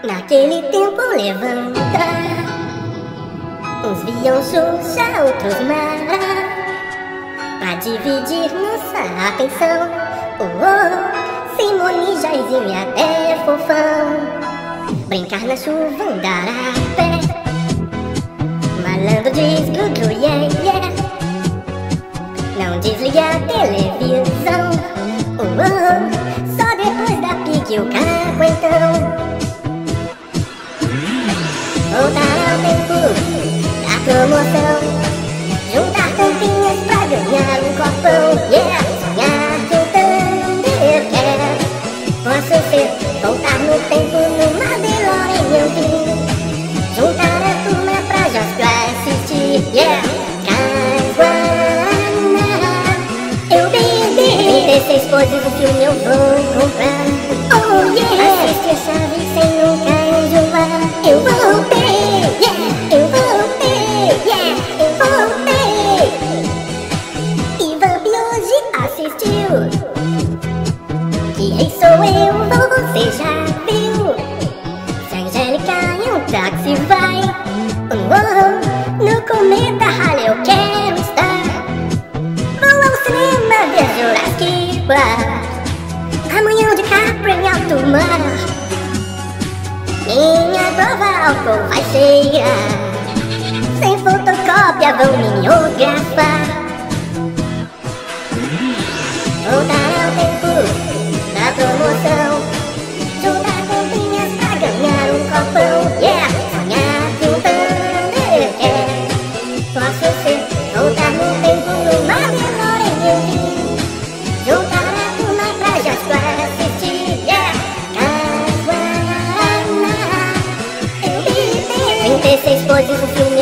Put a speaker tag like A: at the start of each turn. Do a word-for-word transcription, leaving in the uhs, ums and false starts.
A: Naquele tempo levanta, uns viam Xuxa, outros Mara, pra dividir nossa atenção. Oh, oh, Simone, Jairzinho até Fofão, brincar na chuva, andar a pé, malandro diz glu-glu, yeah, yeah, não desliga a televisão. Oh, oh, só depois da pique o carro então. Voltar ao tempo da promoção, juntar tampinhas pra ganhar um copão. Yeah, sonhar juntando eu quero. Posso ser, voltar no tempo numa DeLorean eu juntar a turma pra jogos pra assistir. Yeah, Casuana, eu bebi trinta e seis poses, o filme eu vou comprar. Oh yeah, assistir a chave sem nunca enjoar. Eu voltei. Quem sou eu, você já viu? Se a Angélica em um táxi vai, oh, oh, no cometa Halley eu quero estar. Vou ao cinema ver Jurassic Park, amanhã o DiCaprio em alto mar. Minha prova álcool vai chegar, sem fotocópia vão mimeografar. Voltar ao tempo da promoção, juntar tampinhas pra ganhar um copão. Yeah, sonhar juntando eu quero. Posso ser, voltar no tempo numa DeLorean eu juntar a turma pra jogos pra assistir. Yeah, Casuana, eu vi trinta e seis poses, o filme